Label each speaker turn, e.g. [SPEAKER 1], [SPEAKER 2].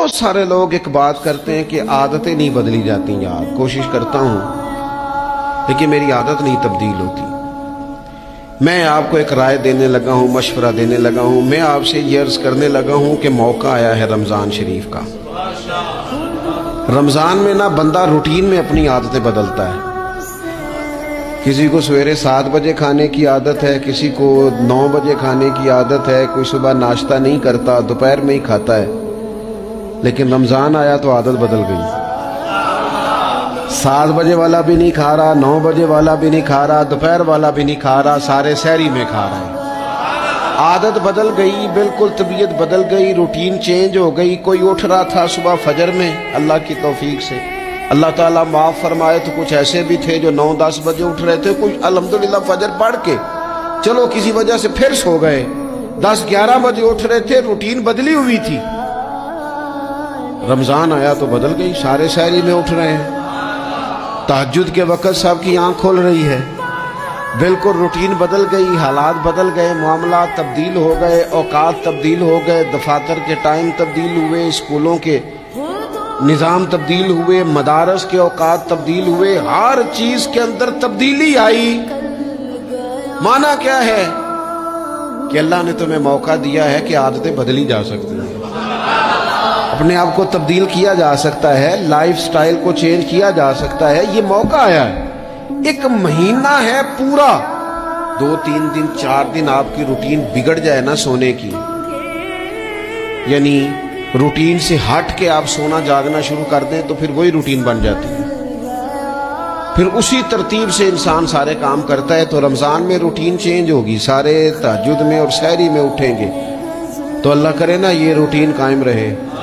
[SPEAKER 1] بہت سارے لوگ ایک بات کرتے ہیں کہ عادتیں نہیں بدلی جاتی یار، کوشش کرتا ہوں لیکن میری عادت نہیں تبدیل ہوتی۔ میں آپ کو ایک رائے دینے لگا ہوں، مشورہ دینے لگا ہوں، میں آپ سے یہ عرض کرنے لگا ہوں کہ موقع آیا ہے رمضان شریف کا۔ رمضان میں نا بندہ روٹین میں اپنی عادتیں بدلتا ہے۔ کسی کو سویرے 7 بجے کھانے کی عادت ہے، کسی کو 9 بجے کھانے کی عادت ہے، کوئی صبح ناشتہ نہیں کرتا، دوپہر میں ہی کھاتا ہے۔ لیکن رمضان آیا تو عادت بدل گئی، 7 بجے والا بھی نہیں کھا رہا، 9 بجے والا بھی نہیں کھا رہا، دوپہر والا بھی نہیں کھا رہا، سارے سحری میں کھا رہے ہیں۔ عادت بدل گئی، بالکل طبیعت بدل گئی، روٹین چینج ہو گئی۔ کوئی اٹھ رہا تھا صبح فجر میں، اللہ کی توفیق سے اللہ تعالیٰ معاف فرمائے تو کچھ ایسے بھی تھے جو 9-10 بجے اٹھ رہے تھے، کچھ الحمدللہ فجر پڑھ کے چلو کسی وجہ سے پھر سو گئے، 10-11 بجے اٹھ رہے تھے، روٹین بدلی ہوئی تھی۔ رمضان آیا تو بدل گئی، سارے سحری میں اٹھ رہے ہیں، تہجد کے وقت سب کی آنکھ کھول رہی ہے، بالکل روٹین بدل گئی، حالات بدل گئے، معاملات تبدیل ہو گئے، اوقات تبدیل ہو گئے، دفاتر کے ٹائم تبدیل ہوئے، اسکولوں کے نظام تبدیل ہوئے، مدارس کے اوقات تبدیل ہوئے، ہر چیز کے اندر تبدیلی آئی۔ معنی کیا ہے کہ اللہ نے تمہیں موقع دیا ہے کہ عادتیں بدلی جا سکتی ہیں، اپنے آپ کو تبدیل کیا جا سکتا ہے، لائف سٹائل کو چینج کیا جا سکتا ہے۔ یہ موقع آیا ہے، ایک مہینہ ہے پورا، 2-3 دن 4 دن آپ کی روٹین بگڑ جائے نا سونے کی، یعنی روٹین سے ہٹ کے آپ سونا جاگنا شروع کر دیں تو پھر وہی روٹین بن جاتی ہے، پھر اسی ترتیب سے انسان سارے کام کرتا ہے۔ تو رمضان میں روٹین چینج ہوگی، سارے تہجد میں اور سحری میں اٹھیں گے، تو اللہ کرے نا یہ روٹین قائم رہے۔